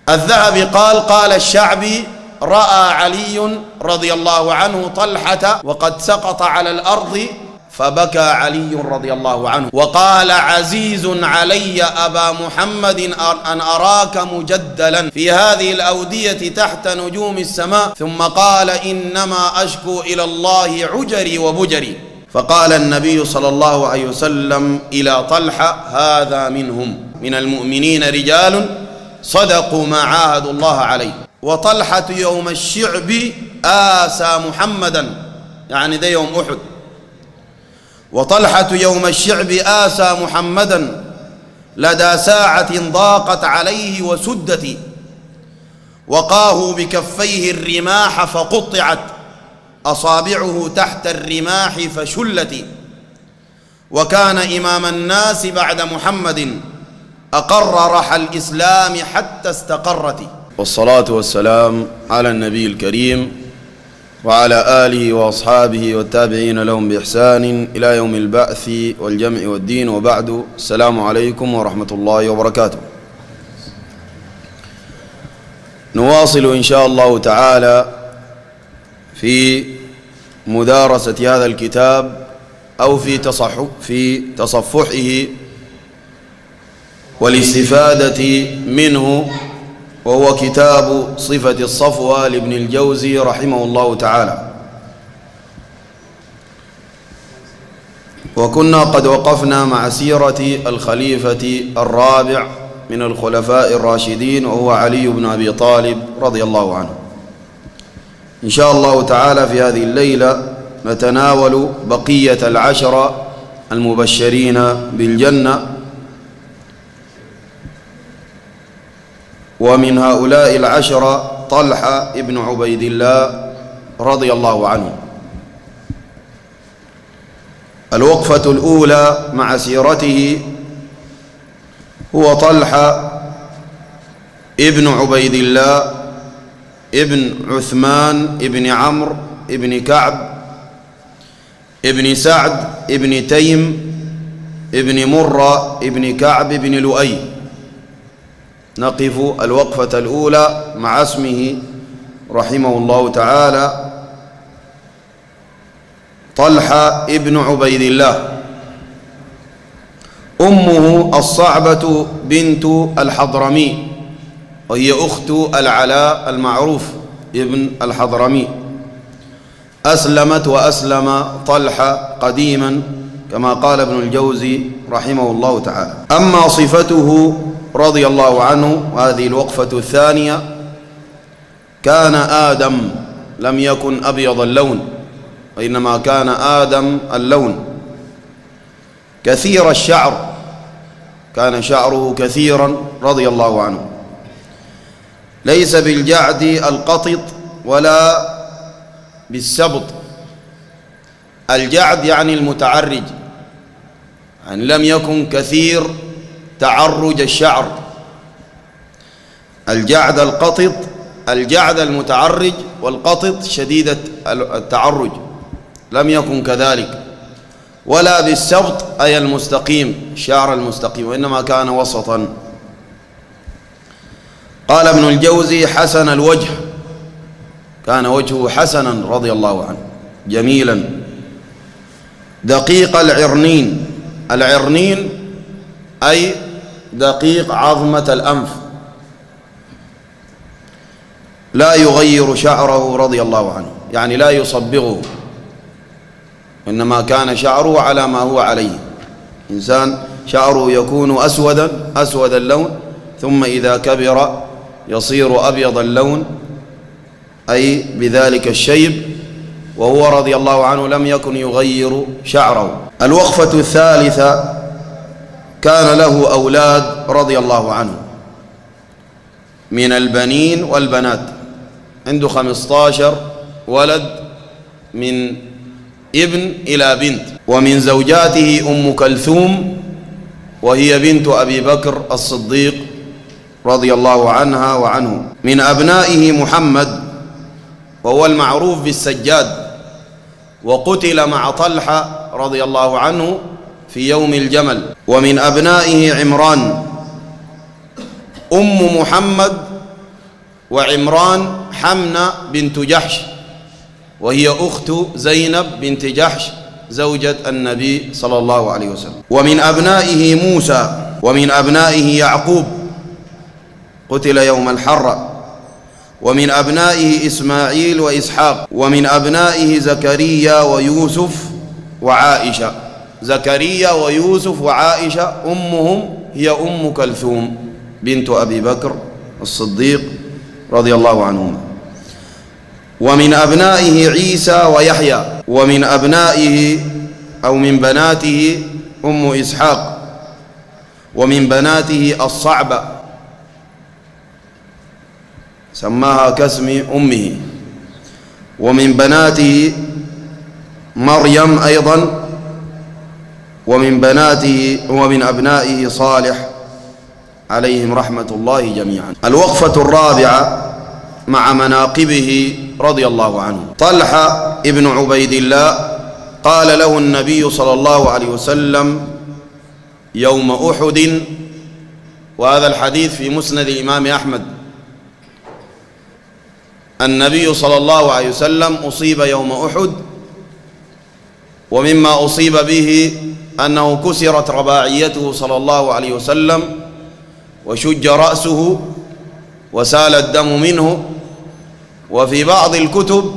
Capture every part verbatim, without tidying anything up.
الذهبي قال: قال الشعبي: رأى علي رضي الله عنه طلحة وقد سقط على الأرض فبكى علي رضي الله عنه وقال: عزيز علي أبا محمد أن أراك مجدلا في هذه الأودية تحت نجوم السماء. ثم قال: إنما أشكو إلى الله عجري وبجري. فقال النبي صلى الله عليه وسلم إلى طلحة: هذا منهم، من المؤمنين رجال صدقوا ما عاهدوا الله عليه. وطلحة يوم الشعب آسى محمدا، يعني ده يوم أحد. وطلحة يوم الشعب آسى محمدا لدى ساعة ضاقت عليه وسدت، وقاه بكفيه الرماح فقطعت أصابعه تحت الرماح فشلت، وكان إمام الناس بعد محمد أقر رحى الإسلام حتى استقرت. والصلاة والسلام على النبي الكريم وعلى آله وأصحابه والتابعين لهم بإحسان إلى يوم البعث والجمع والدين، وبعد. السلام عليكم ورحمة الله وبركاته. نواصل إن شاء الله تعالى في مدارسة هذا الكتاب أو في تصحح في تصفحه والاستفادة منه، وهو كتاب صفة الصفوة لابن الجوزي رحمه الله تعالى. وكنا قد وقفنا مع سيرة الخليفة الرابع من الخلفاء الراشدين، وهو علي بن أبي طالب رضي الله عنه. إن شاء الله تعالى في هذه الليلة نتناول بقية العشرة المبشرين بالجنة، ومن هؤلاء العشرة طلحة ابن عبيد الله رضي الله عنه. الوقفة الأولى مع سيرته هو طلحة ابن عبيد الله ابن عثمان ابن عمرو ابن كعب ابن سعد ابن تيم ابن مرة ابن كعب ابن لؤي. نقف الوقفة الأولى مع اسمه رحمه الله تعالى طلحة ابن عبيد الله. أمه الصعبة بنت الحضرمي، وهي أخت العلاء المعروف ابن الحضرمي. أسلمت وأسلم طلحة قديما كما قال ابن الجوزي رحمه الله تعالى. أما صفته رضي الله عنه، وهذه الوقفة الثانية، كان آدم، لم يكن أبيض اللون، وإنما كان آدم اللون، كثير الشعر، كان شعره كثيرا رضي الله عنه، ليس بالجعد القطط ولا بالسبط. الجعد يعني المتعرج، يعني لم يكن كثير تعرج الشعر. الجعد القطط، الجعد المتعرج، والقطط شديد التعرج، لم يكن كذلك. ولا بالسبط أي المستقيم، الشعر المستقيم، وإنما كان وسطا. قال ابن الجوزي: حسن الوجه، كان وجهه حسنا رضي الله عنه، جميلا. دقيق العرنين، العرنين أي دقيق عظمة الأنف، لا يغير شعره رضي الله عنه، يعني لا يصبغه، إنما كان شعره على ما هو عليه. إنسان شعره يكون أسودا أسود اللون، ثم إذا كبر يصير أبيض اللون، أي بذلك الشيب، وهو رضي الله عنه لم يكن يغير شعره. الوقفة الثالثة: كان له أولاد رضي الله عنه من البنين والبنات، عنده خمسة عشر ولد من ابن إلى بنت. ومن زوجاته أم كلثوم، وهي بنت أبي بكر الصديق رضي الله عنها وعنه. من أبنائه محمد، وهو المعروف بالسجاد، وقتل مع طلحة رضي الله عنه في يوم الجمل. ومن أبنائه عمران. أم محمد وعمران حمنة بنت جحش، وهي أخت زينب بنت جحش زوجة النبي صلى الله عليه وسلم. ومن أبنائه موسى، ومن أبنائه يعقوب قتل يوم الحرة، ومن أبنائه إسماعيل وإسحاق، ومن أبنائه زكريا ويوسف وعائشة. زكريا ويوسف وعائشة أمهم هي أم كلثوم بنت أبي بكر الصديق رضي الله عنهما. ومن أبنائه عيسى ويحيى، ومن أبنائه أو من بناته أم إسحاق، ومن بناته الصعبة سماها كاسم أمه، ومن بناته مريم أيضا، ومن بناته ومن أبنائه صالح عليهم رحمة الله جميعا. الوقفة الرابعة مع مناقبه رضي الله عنه. طلحة ابن عبيد الله قال له النبي صلى الله عليه وسلم يوم أحد، وهذا الحديث في مسند الإمام أحمد، النبي صلى الله عليه وسلم أصيب يوم أحد، ومما أصيب به أنه كسرت رباعيته صلى الله عليه وسلم، وشج رأسه وسال الدم منه. وفي بعض الكتب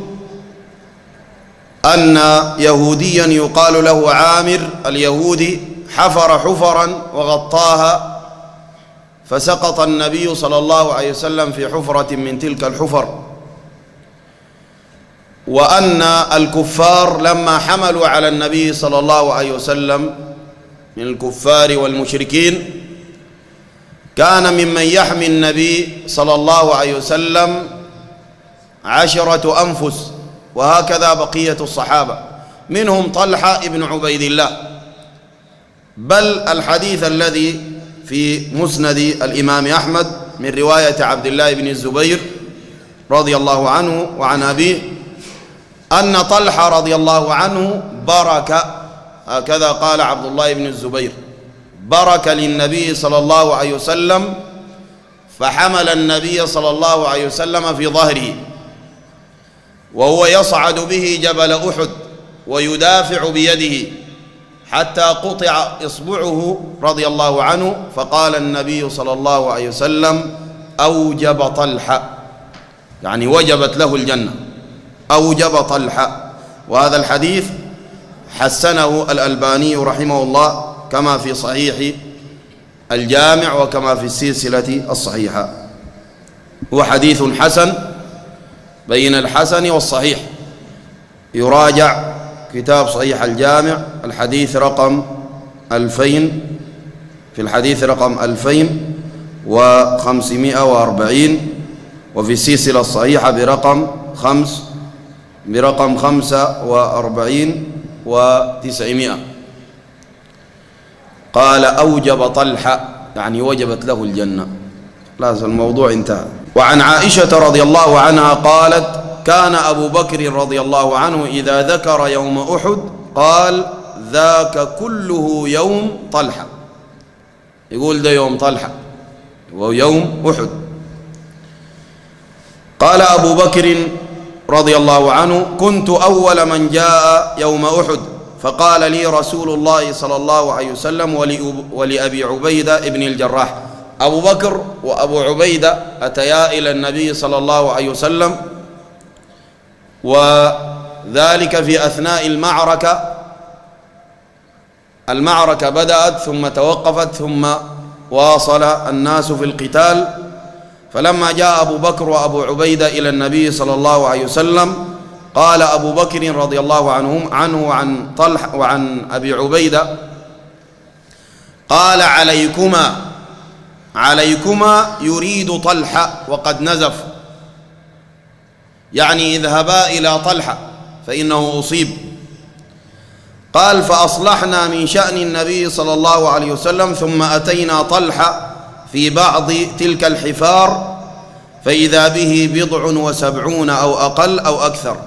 أن يهوديا يقال له عامر اليهودي حفر حفرا وغطاها، فسقط النبي صلى الله عليه وسلم في حفرة من تلك الحفر. وأن الكفار لما حملوا على النبي صلى الله عليه وسلم من الكفار والمشركين كان ممن يحمي النبي صلى الله عليه وسلم عشرة أنفس، وهكذا بقية الصحابة، منهم طلحة ابن عبيد الله. بل الحديث الذي في مسند الإمام أحمد من رواية عبد الله بن الزبير رضي الله عنه وعن أبيه أن طلحة رضي الله عنه برك، هكذا قال عبد الله بن الزبير، برك للنبي صلى الله عليه وسلم، فحمل النبي صلى الله عليه وسلم في ظهره وهو يصعد به جبل أحد ويدافع بيده حتى قطع إصبعه رضي الله عنه، فقال النبي صلى الله عليه وسلم أوجب طلحة، يعني وجبت له الجنة، أوجب طلحة. وهذا الحديث حسنه الألباني رحمه الله كما في صحيح الجامع وكما في السلسلة الصحيحة. هو حديث حسن بين الحسن والصحيح، يراجع كتاب صحيح الجامع الحديث رقم ألفين، في الحديث رقم ألفين وخمسمائة وأربعين، وفي السلسلة الصحيحة برقم خمس برقم خمسة وأربعين وتسعمائة. قال أوجب طلحة، يعني وجبت له الجنة، لازم الموضوع انتهى. وعن عائشة رضي الله عنها قالت كان أبو بكر رضي الله عنه إذا ذكر يوم أحد قال ذاك كله يوم طلحة، يقول ده يوم طلحة وهو يوم أحد. قال أبو بكر رضي الله عنه كنت أول من جاء يوم أحد، فقال لي رسول الله صلى الله عليه وسلم ولأبي عبيدة ابن الجراح. أبو بكر وأبو عبيدة أتيا إلى النبي صلى الله عليه وسلم، وذلك في أثناء المعركة. المعركة بدأت ثم توقفت ثم واصل الناس في القتال، فلما جاء أبو بكر وأبو عبيدة إلى النبي صلى الله عليه وسلم قال أبو بكر رضي الله عنهم عنه وعن طلحة وعن أبي عبيدة قال عليكما عليكما يريد طلحة وقد نزف، يعني اذهبا إلى طلحة فإنه أصيب. قال فأصلحنا من شأن النبي صلى الله عليه وسلم ثم أتينا طلحة في بعض تلك الحفار فإذا به بضع وسبعون أو أقل أو أكثر.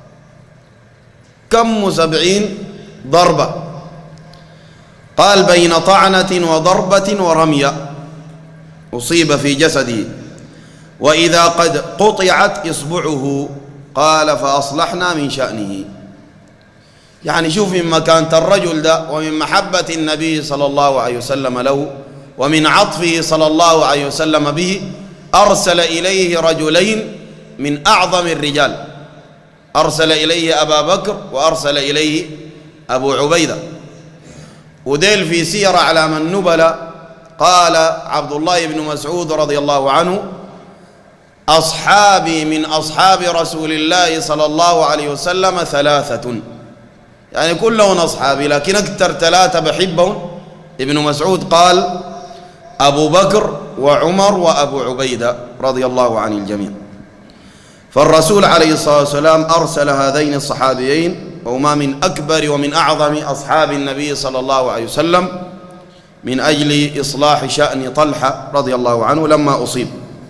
كم سبعين ضربة؟ قال بين طعنة وضربة ورمية أصيب في جسده. وإذا قد قطعت إصبعه قال فأصلحنا من شأنه. يعني شوف من مكانة الرجل ده ومن محبة النبي صلى الله عليه وسلم له ومن عطفه صلى الله عليه وسلم به أرسل إليه رجلين من أعظم الرجال، أرسل إليه أبا بكر وأرسل إليه أبو عبيدة. وديل في سير أعلام النبلاء قال عبد الله بن مسعود رضي الله عنه: أصحابي من أصحاب رسول الله صلى الله عليه وسلم ثلاثة، يعني كلهم أصحابي لكن أكثر ثلاثة بحبهم. ابن مسعود قال: أبو بكر وعمر وأبو عبيدة رضي الله عن الجميع. فالرسول عليه الصلاة والسلام أرسل هذين الصحابيين وهما من أكبر ومن أعظم أصحاب النبي صلى الله عليه وسلم من أجل إصلاح شأن طلحة رضي الله عنه لما أصيب.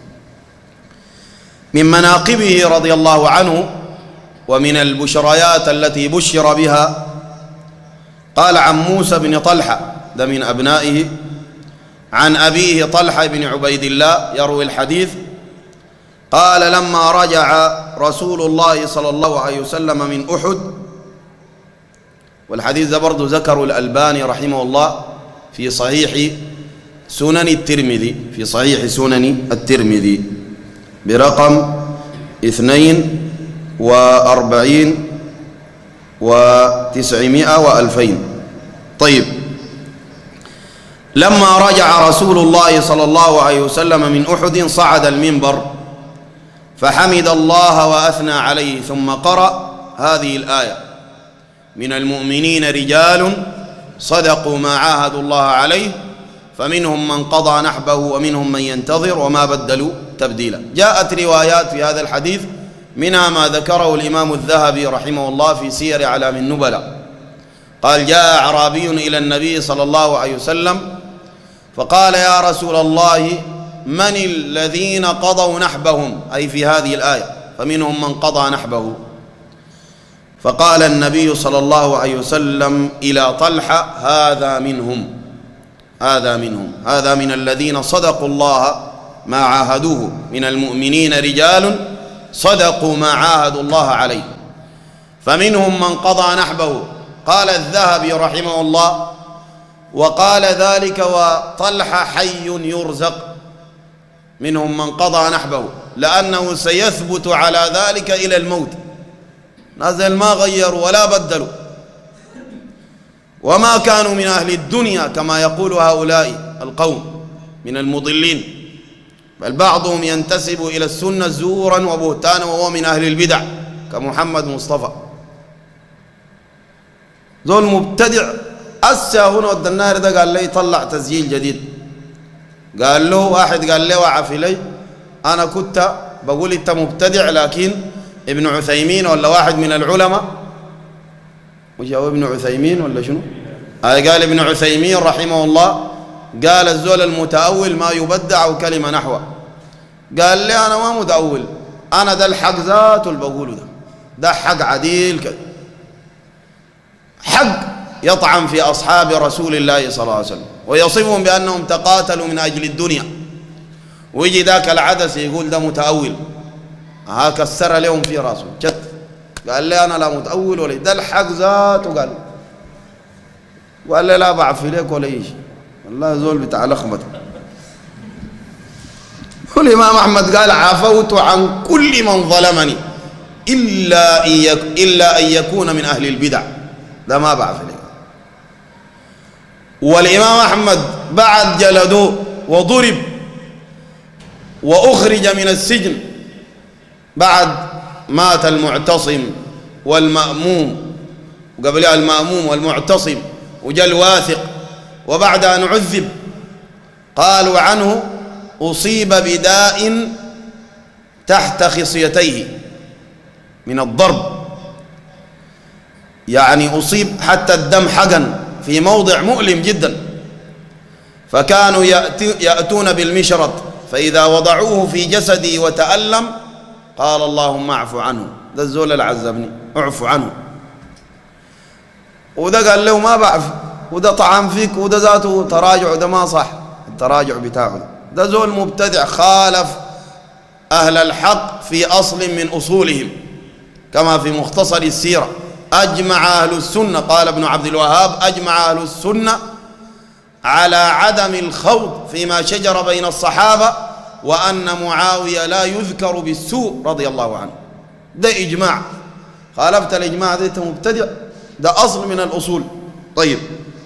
من مناقبه رضي الله عنه ومن البشريات التي بشر بها قال عن موسى بن طلحة، ده من أبنائه، عن أبيه طلحة بن عبيد الله يروي الحديث قال: لما رجع رسول الله صلى الله عليه وسلم من أحد، والحديث ده برضه ذكره الألباني رحمه الله في صحيح سنن الترمذي، في صحيح سنن الترمذي برقم اثنين وأربعين وتسعمائة وألفين. طيب، لما رجع رسول الله صلى الله عليه وسلم من أحد صعد المنبر فحمد الله وأثنى عليه ثم قرأ هذه الآية: من المؤمنين رجال صدقوا ما عاهدوا الله عليه فمنهم من قضى نحبه ومنهم من ينتظر وما بدلوا تبديلا. جاءت روايات في هذا الحديث منها ما ذكره الإمام الذهبي رحمه الله في سير أعلام النبلاء، قال: جاء أعرابي إلى النبي صلى الله عليه وسلم فقال: يا رسول الله، من الذين قضوا نحبهم، أي في هذه الآية فمنهم من قضى نحبه. فقال النبي صلى الله عليه وسلم إلى طلحة: هذا منهم، هذا منهم، هذا من الذين صدقوا الله ما عاهدوه، من المؤمنين رجال صدقوا ما عاهدوا الله عليه فمنهم من قضى نحبه. قال الذهبي رحمه الله: وقال ذلك وطلحة حي يرزق، منهم من قضى نحبه، لأنه سيثبت على ذلك إلى الموت، نازل ما غيروا ولا بدلوا وما كانوا من أهل الدنيا كما يقول هؤلاء القوم من المضلين، بل بعضهم ينتسب إلى السنة زورا وبهتانا وهو من أهل البدع كمحمد مصطفى. ذو المبتدع أسا هنا ود النار ده قال لي طلع تسجيل جديد، قال له واحد قال لي وعفي لي أنا كنت بقول أنت مبتدع، لكن ابن عثيمين ولا واحد من العلماء، مش هو ابن عثيمين ولا شنو؟ قال ابن عثيمين رحمه الله قال: الزول المتأول ما يبدع أو كلمة نحوه. قال لي أنا ما متأول، أنا ده الحق ذاته اللي بقوله، ده ده حق عديل كده، حق يطعن في أصحاب رسول الله صلى الله عليه وسلم ويصفهم بأنهم تقاتلوا من أجل الدنيا، ويجي ذاك العدس يقول ده متأول، ها كسر لهم في راسه جد. قال لي أنا لا متأول ولا ده الحق ذاته، قال وقال لي لا بعرف ليك ولا شيء، والله زول بتاع لخبطه. والإمام أحمد قال: عفوت عن كل من ظلمني إلا إن إلا أن يكون من أهل البدع، ده ما بعرف ليه. والإمام أحمد بعد جلدوه وضرب وأخرج من السجن، بعد مات المعتصم والمأموم، وقبلها المأموم والمعتصم، وجاء الواثق، وبعد أن عذب قالوا عنه: أصيب بداء تحت خصيتيه من الضرب، يعني أصيب حتى الدم حقن في موضع مؤلم جدا، فكانوا يأتون بالمشرط فإذا وضعوه في جسدي وتألم قال: اللهم اعف عنه، ده الزول اللي عذبني اعف عنه. وده قال له ما بعرف، وده طعن فيك، وده ذاته تراجع، ده ما صح التراجع بتاعه، ده زول مبتدع خالف أهل الحق في أصل من أصولهم، كما في مختصر السيرة. أجمع أهل السنة، قال ابن عبد الوهاب، أجمع أهل السنة على عدم الخوض فيما شجر بين الصحابة، وأن معاوية لا يذكر بالسوء رضي الله عنه. ده إجماع، خالفت الإجماع ده مبتدع، ده أصل من الأصول. طيب،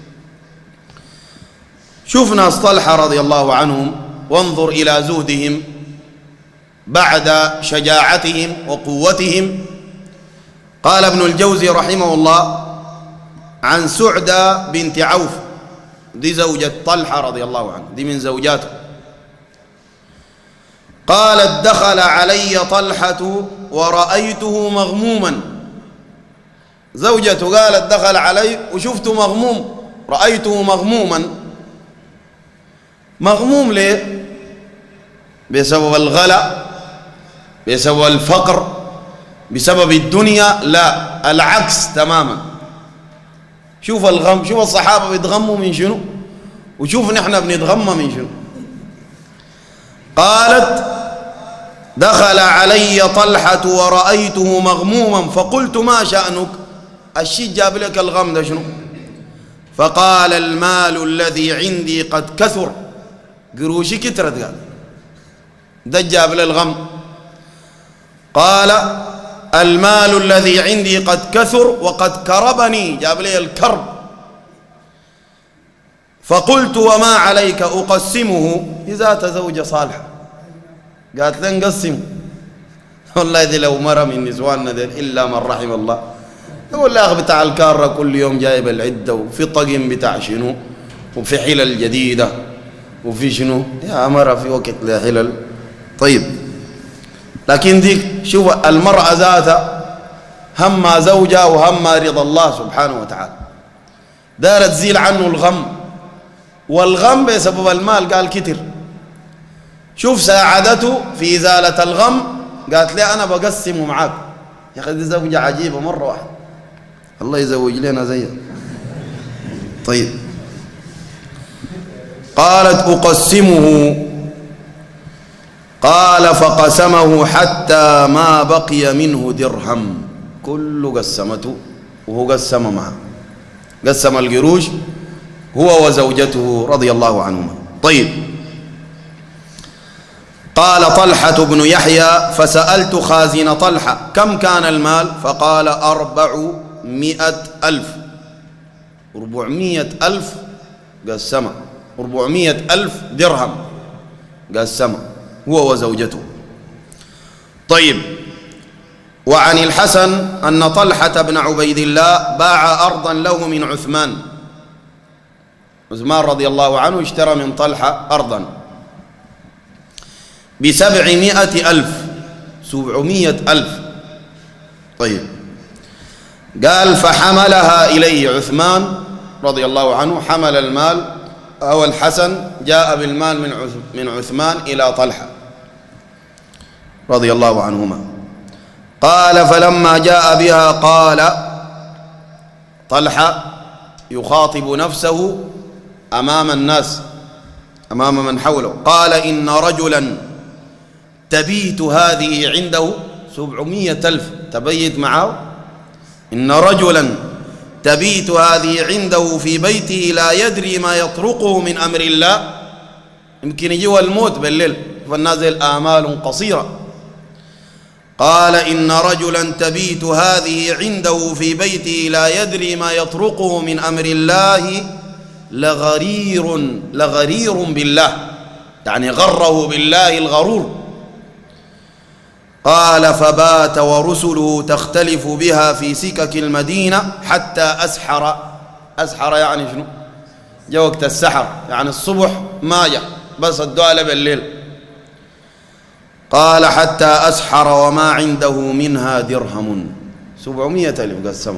شوف ناس طلحة رضي الله عنهم، وانظر إلى زهدهم بعد شجاعتهم وقوتهم. قال ابن الجوزي رحمه الله عن سعدة بنت عوف، دي زوجة طلحة رضي الله عنه، دي من زوجاته. قالت: دخل علي طلحة ورأيته مغموما. زوجته قالت: دخل علي وشفته مغموم، رأيته مغموما. مغموم ليه؟ بسبب الغلا، بسبب الفقر، بسبب الدنيا؟ لا، العكس تماما. شوف الغم، شوف الصحابة بيتغموا من شنو، وشوف نحن بنتغمى من شنو. قالت: دخل علي طلحة ورأيته مغموما فقلت: ما شأنك؟ الشيء جاب لك الغم ده شنو؟ فقال: المال الذي عندي قد كثر. قروشي كترت، قال ده جاب لي الغم. قال: المال الذي عندي قد كثر وقد كربني، جاب لي الكرب. فقلت: وما عليك؟ أقسمه. إذا تزوج صالحة، قالت لي نقسمه. والله دي لو مرة من نسواننا دي إلا من رحم الله، يقول لي أخ بتاع الكارة كل يوم جايب العدة، وفي طقم بتاع شنو، وفي حلل جديدة، وفي شنو، يا مرة في وقت لحلل. طيب، لكن ديك شوف المرأة ذاتها هم زوجها وهم رضا الله سبحانه وتعالى، دارت تزيل عنه الغم، والغم بسبب المال قال كتر. شوف ساعدته في إزالة الغم، قالت لي أنا بقسمه معاك. يا أخي دي زوجة عجيبة مرة واحدة، الله يزوج لنا زيها. طيب، قالت: أقسمه. قال: فقسمه حتى ما بقي منه درهم، كله قسمته وهو قسم معه، قسم القروش هو وزوجته رضي الله عنهما. طيب، قال طلحة بن يحيى: فسألت خازن طلحة كم كان المال؟ فقال: أربعمائة ألف. أربعمائة ألف قسمه، أربعمائة ألف درهم قسمه هو وزوجته. طيب، وعن الحسن أن طلحة بن عبيد الله باع أرضا له من عثمان. عثمان رضي الله عنه اشترى من طلحة أرضا بسبعمائة ألف، سبعمائة ألف. طيب، قال: فحملها إليه عثمان رضي الله عنه، حمل المال، أو الحسن جاء بالمال من من عثمان إلى طلحة رضي الله عنهما. قال: فلما جاء بها قال طلحة يخاطب نفسه أمام الناس، أمام من حوله، قال: إن رجلا تبيت هذه عنده سبعمائة ألف، تبيت معه. إن رجلا تبيت هذه عنده في بيته لا يدري ما يطرقه من أمر الله. يمكن يجيه الموت بالليل، فالنازل آمال قصيرة. قال: إن رجلا تبيت هذه عنده في بيته لا يدري ما يطرقه من أمر الله لغرير، لغرير بالله، يعني غره بالله الغرور. قال: فبات ورسله تختلف بها في سكك المدينة حتى أسحر. أسحر يعني شنو؟ جاء وقت السحر، يعني الصبح ما جاء، بس الدعاء بالليل. قال: حتى أسحر وما عنده منها درهم. سبعمائة ألف قسمه،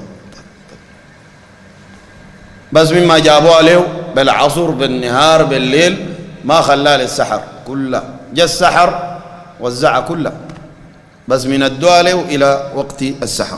بس مما جابوها له بالعصر بالنهار بالليل ما خلاه للسحر كله، جاء السحر وزعها كله، بس من الدعاء له إلى وقت السحر.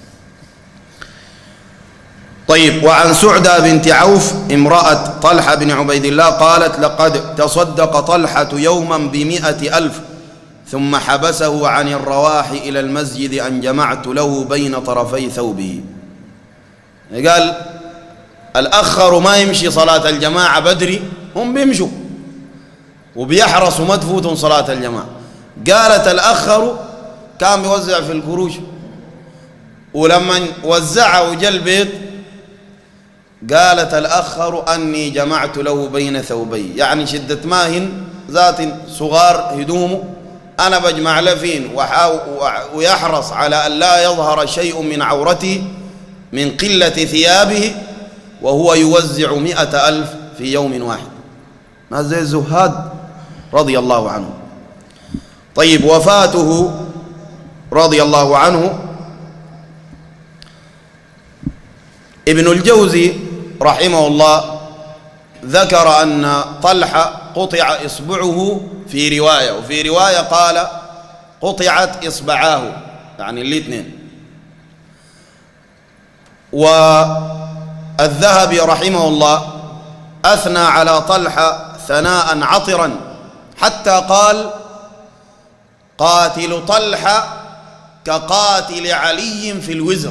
طيب، وعن سعدة بنت عوف امرأة طلحة بن عبيد الله قالت: لقد تصدق طلحة يوما بمئة ألف ثم حبسه عن الرواح إلى المسجد أن جمعت له بين طرفي ثوبه. قال الأخر ما يمشي صلاة الجماعة بدري، هم بيمشوا وبيحرصوا ما تفوتهم صلاة الجماعة. قالت الأخر كان بيوزع في الكروش، ولما وزعه وجا البيت قالت الأخر أني جمعت له بين ثوبي، يعني شدة ماهن ذات صغار هدومه أنا بجمع له فين ويحرص على أن لا يظهر شيء من عورته من قلة ثيابه، وهو يوزع مئة ألف في يوم واحد. ما زي الزهاد رضي الله عنه. طيب وفاته رضي الله عنه، ابن الجوزي رحمه الله ذكر أن طلحة قطع إصبعه في رواية، وفي رواية قال قطعت إصبعاه، يعني الاثنين. والذهبي رحمه الله أثنى على طلحة ثناء عطرا، حتى قال قاتل طلحة كقاتل علي في الوزر.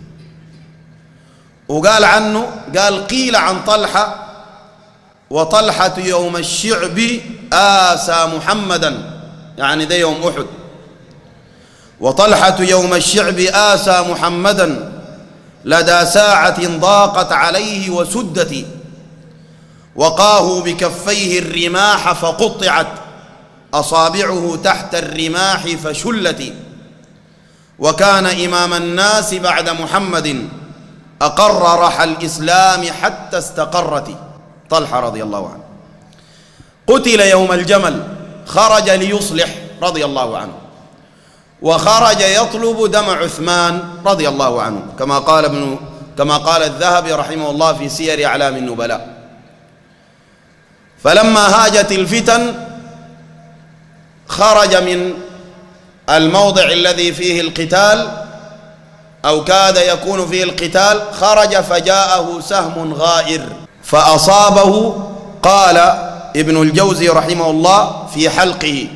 وقال عنه، قال قيل عن طلحة وطلحة يوم الشعب آسى محمدا، يعني ده يوم أحد، وطلحة يوم الشعب آسى محمدا لدى ساعة ضاقت عليه وسدت، وقاه بكفيه الرماح فقطعت أصابعه تحت الرماح فشلت، وكان إمام الناس بعد محمد أقر رحى الإسلام حتى استقرت. طلحة رضي الله عنه قتل يوم الجمل، خرج ليصلح رضي الله عنه، وخرج يطلب دم عثمان رضي الله عنه، كما قال ابن كما قال الذهبي رحمه الله في سير أعلام النبلاء. فلما هاجت الفتن خرج من الموضع الذي فيه القتال أو كاد يكون فيه القتال، خرج فجاءه سهم غائر فأصابه، قال ابن الجوزي رحمه الله في حلقه،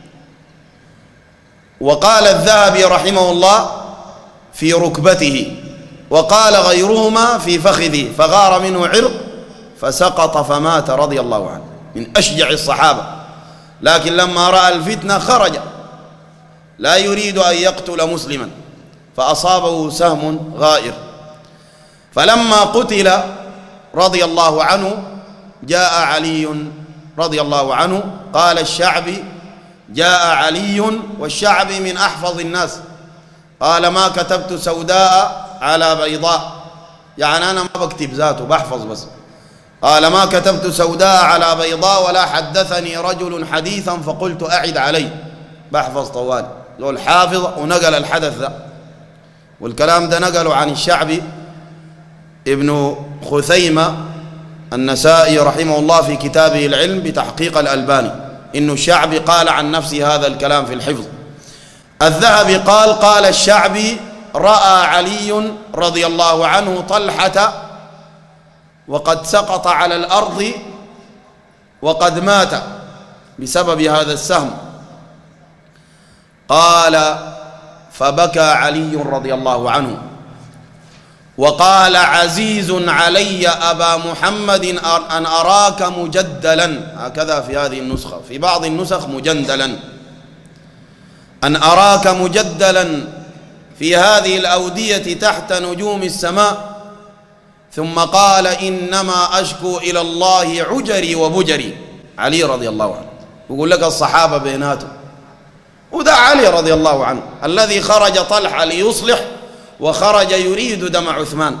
وقال الذهبي رحمه الله في ركبته، وقال غيرهما في فخذه، فغار منه عرق فسقط فمات رضي الله عنه، من أشجع الصحابة. لكن لما رأى الفتنة خرج لا يريد أن يقتل مسلما، فأصابه سهم غائر. فلما قتل رضي الله عنه جاء علي رضي الله عنه، قال الشعبي جاء علي، والشعبي من أحفظ الناس، قال ما كتبت سوداء على بيضاء، يعني أنا ما بكتب ذاته بحفظ بس. قال ما كتبت سوداء على بيضاء ولا حدثني رجل حديثا فقلت أعد عليه، بحفظ طوال. ذو الحافظ ونقل الحدث ذا، والكلام ده نقله عن الشعبي ابن خثيمة النسائي رحمه الله في كتابه العلم بتحقيق الألباني، إنه الشعبي قال عن نفسه هذا الكلام في الحفظ. الذهبي قال قال الشعبي رأى علي رضي الله عنه طلحة وقد سقط على الأرض وقد مات بسبب هذا السهم. قال فبكى علي رضي الله عنه وقال عزيز علي أبا محمد أن أراك مجدلا، هكذا في هذه النسخة، في بعض النسخ مجندلا، أن أراك مجدلا في هذه الأودية تحت نجوم السماء. ثم قال إنما أشكو إلى الله عجري وبجري. علي رضي الله عنه يقول لك الصحابة بيناتهم، وده علي رضي الله عنه الذي خرج طلحة ليصلح وخرج يريد دم عثمان.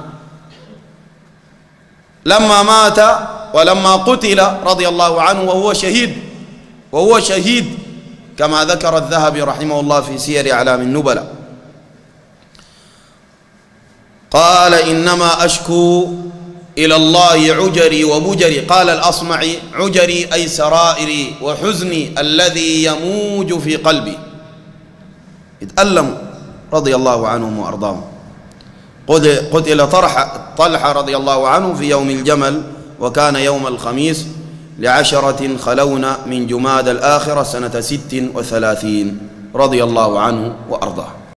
لما مات ولما قتل رضي الله عنه وهو شهيد وهو شهيد كما ذكر الذهبي رحمه الله في سير أعلام النبلاء، قال إنما أشكو إلى الله عجري وبجري. قال الأصمعي عجري أي سرائري وحزني الذي يموج في قلبي. يتألم رضي الله عنهم وأرضاهم. قتل طلحة رضي الله عنه في يوم الجمل، وكان يوم الخميس لعشرة خلون من جماد الآخرة سنة ست وثلاثين رضي الله عنه وأرضاه.